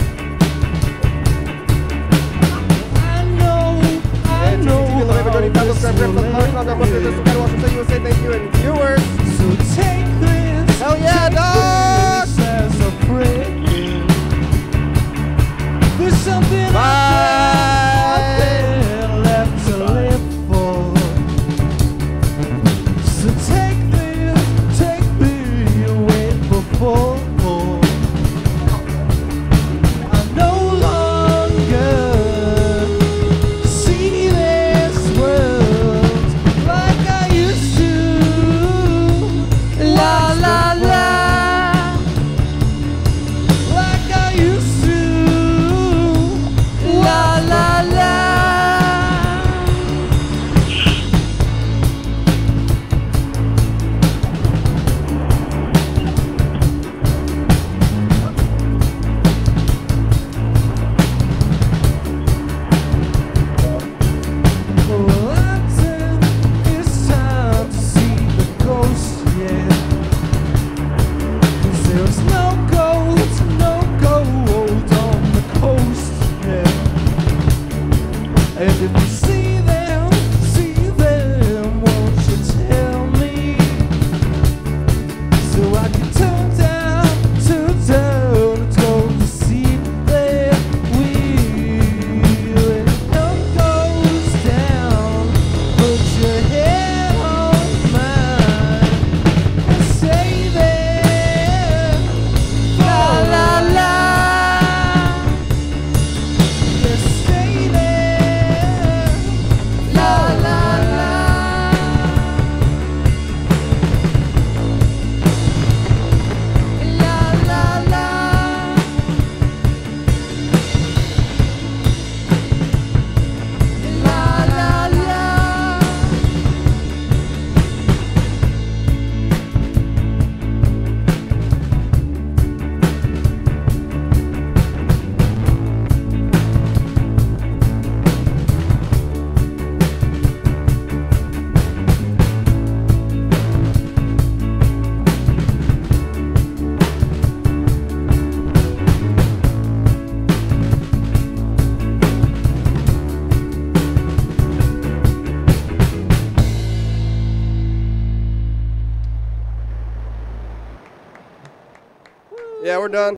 I know, I
And
know.
T C T V, Love Everybody,
how
Fellow,
this
Subscribe, Grab,
will
Club, Club, Club, Club,
end.
Club, Club, Washington, U S A, thank you, and viewers.
So take this.
Hell yeah,
take
dog.
this as a prayer. There's something
Bye.
out there left to live for. So take this, take me away before. And if you see them, see them, won't you tell me? So I can turn down, turn down, and go to see their wheel. And sun goes down, put your head on mine and say there, la la la. Yes, stay there, la la la. La la la. La la la.
Yeah, we're done.